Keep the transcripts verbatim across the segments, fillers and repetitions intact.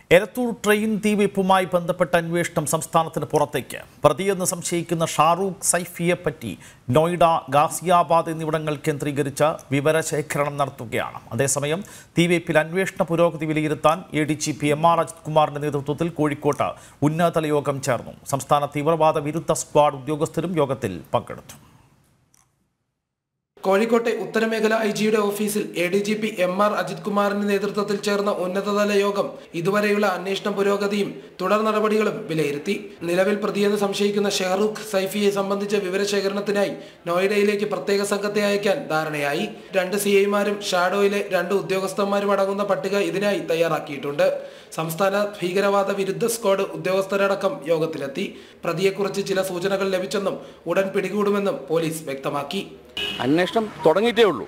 Elathur train തീവെപ്പുമായി ബന്ധപ്പെട്ട അന്വേഷണം സംസ്ഥാനത്തിന് പുറത്തേക്ക്. പ്രതിയെന്ന് സംശയിക്കുന്ന ഷാറൂഖ് സൈഫിയെ പറ്റി നോയിഡ, ഗാസിയാബാദ് എന്നിവിടങ്ങൾ കേന്ദ്രീകരിച്ച് വിവരശേഖരണം നടത്തുകയാണ്. അതേസമയം തീവെപ്പിൽ അന്വേഷണ പുരോഗതി വിലയിരുത്താൻ A D G P M R Ajith കുമാറിന്റെ നേതൃത്വത്തിൽ കോഴിക്കോട്ട് ഉന്നതതല യോഗം ചേർന്നു. സംസ്ഥാന തീവ്രവാദ വിരുദ്ധ സ്ക്വാഡ് ഉദ്യോഗസ്ഥരും യോഗത്തിൽ പങ്കെടുത്തു. കോഴിക്കോട്ടെ ഉത്തരമേഖല ഐ ജിയുടെ ഓഫീസിൽ A D G P M R Ajith കുമാറിന്റെ നേതൃത്വത്തിൽ ചേർന്ന ഉന്നതതല യോഗം ഇതുവരെയുള്ള അന്വേഷണ പുരോഗതിയും തുടർ നടപടികളും വിലയിരുത്തി. നിലവിൽ പ്രതിയെന്ന് സംശയിക്കുന്ന ഷാറൂഖ് സൈഫിയെ സംബന്ധിച്ച വിവരശേഖരണത്തിനായി നോയിഡയിലേക്ക് പ്രത്യേക സംഘത്തെ അയക്കാൻ ധാരണയായി. രണ്ട് സി ഐമാരും ഷാഡോയിലെ രണ്ട് ഉദ്യോഗസ്ഥന്മാരും അടങ്ങുന്ന പട്ടിക ഇതിനായി തയ്യാറാക്കിയിട്ടുണ്ട്. സംസ്ഥാന ഭീകരവാദ വിരുദ്ധ സ്ക്വാഡ് ഉദ്യോഗസ്ഥരടക്കം യോഗത്തിലെത്തി. പ്രതിയെക്കുറിച്ച് ചില സൂചനകൾ ലഭിച്ചെന്നും ഉടൻ പിടികൂടുമെന്നും പോലീസ് വ്യക്തമാക്കി. അന്വേഷണം തുടങ്ങിയിട്ടേ ഉള്ളൂ.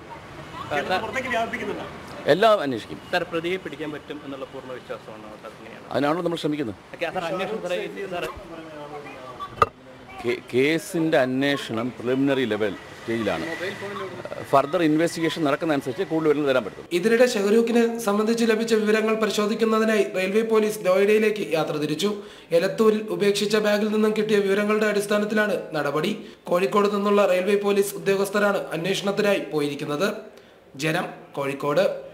എല്ലാം അന്വേഷിക്കും. പ്രതിയെ പിടിക്കാൻ പറ്റും എന്നുള്ള പൂർണ്ണ വിശ്വാസമാണ്. അതിനാണല്ലോ നമ്മൾ ശ്രമിക്കുന്നത്. കേസിൻ്റെ അന്വേഷണം പ്രിലിമിനറി ലെവൽ സ്റ്റേജിലാണ്. ഫർദർ ഇൻവെസ്റ്റിഗേഷൻ നടക്കുന്നതനുസരിച്ച് കൂടുതൽ വിവരങ്ങൾ തരാൻ പറ്റും. ഇതിനിടെ ഷെഹ്റൂഖിനെ സംബന്ധിച്ച് ലഭിച്ച വിവരങ്ങൾ പരിശോധിക്കുന്നതിനായി റെയിൽവേ പോലീസ് നോയിഡയിലേക്ക് യാത്ര തിരിച്ചു. എലത്തൂരിൽ ഉപേക്ഷിച്ച ബാഗിൽ നിന്നും കിട്ടിയ വിവരങ്ങളുടെ അടിസ്ഥാനത്തിലാണ് നടപടി. കോഴിക്കോട് നിന്നുള്ള റെയിൽവേ പോലീസ് ഉദ്യോഗസ്ഥരാണ് അന്വേഷണത്തിനായി പോയിരിക്കുന്നത്. ജനം, കോഴിക്കോട്.